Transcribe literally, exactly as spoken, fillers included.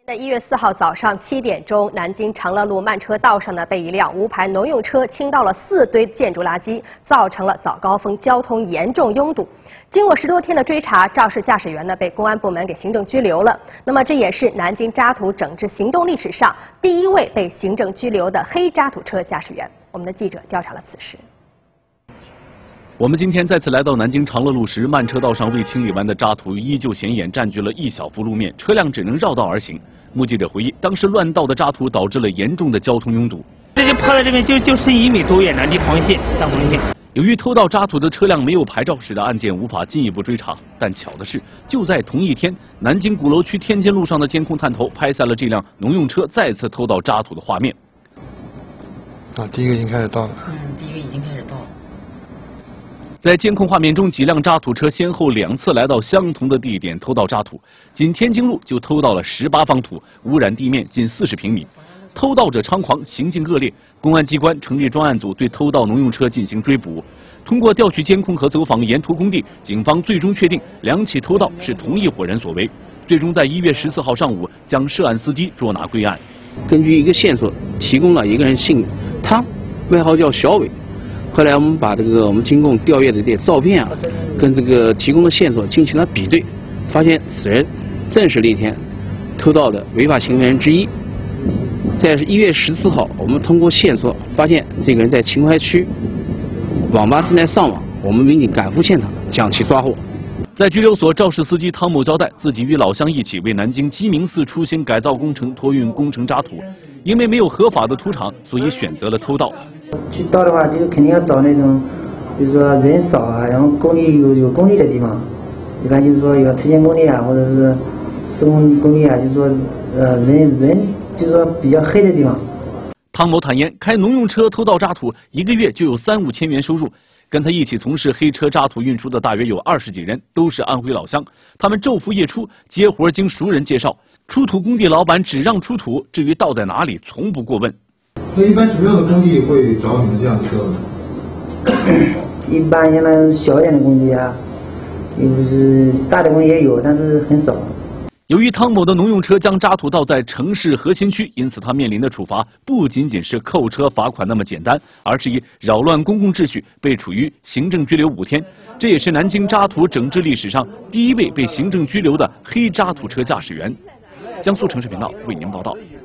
在一月四号早上七点钟，南京长乐路慢车道上呢，被一辆无牌农用车倾倒了四堆建筑垃圾，造成了早高峰交通严重拥堵。经过十多天的追查，肇事驾驶员呢被公安部门给行政拘留了。那么这也是南京渣土整治行动历史上第一位被行政拘留的黑渣土车驾驶员。我们的记者调查了此事。 我们今天再次来到南京长乐路时，慢车道上未清理完的渣土依旧显眼，占据了一小幅路面，车辆只能绕道而行。目击者回忆，当时乱倒的渣土导致了严重的交通拥堵。 这就坡在这边就就是一米多远，南京黄线上黄线。 由于偷盗渣土的车辆没有牌照，使得案件无法进一步追查。但巧的是，就在同一天，南京鼓楼区天津路上的监控探头拍下了这辆农用车再次偷盗渣土的画面。 啊，第一个已经开始倒了。 嗯，第一个已经开始倒了。 在监控画面中，几辆渣土车先后两次来到相同的地点偷盗渣土，仅天津路就偷到了十八方土，污染地面近四十平米。偷盗者猖狂，行径恶劣，公安机关成立专案组对偷盗农用车进行追捕。通过调取监控和走访沿途工地，警方最终确定两起偷盗是同一伙人所为。最终在一月十四号上午将涉案司机捉拿归案。 根据一个线索，提供了一个人姓汤，外号叫小伟。 后来我们把这个我们经过调阅的这些照片啊，跟这个提供的线索进行了比对，发现此人正是那天偷盗的违法行为人之一。在一月十四号，我们通过线索发现这个人在秦淮区网吧正在上网，我们民警赶赴现场将其抓获。 在拘留所，肇事司机汤某交代，自己与老乡一起为南京鸡鸣寺出行改造工程托运工程渣土，因为没有合法的土场，所以选择了偷盗。 去倒的话，就是肯定要找那种，就是说人少啊，然后工地有有工地的地方，一般就是说有城建工地啊，或者是施工工地啊，就是说呃人人就是说比较黑的地方。 汤某坦言，开农用车偷盗渣土，一个月就有三五千元收入。跟他一起从事黑车渣土运输的大约有二十几人，都是安徽老乡。他们昼伏夜出，接活经熟人介绍，出土工地老板只让出土，至于倒在哪里，从不过问。 那一般什么样的工地会找你们这样的车呢？ 一般像那种小一点的工地啊，就是大的工地也有，但是很少。 由于汤某的农用车将渣土倒在城市核心区，因此他面临的处罚不仅仅是扣车罚款那么简单，而是以扰乱公共秩序被处于行政拘留五天。这也是南京渣土整治历史上第一位被行政拘留的黑渣土车驾驶员。江苏城市频道为您报道。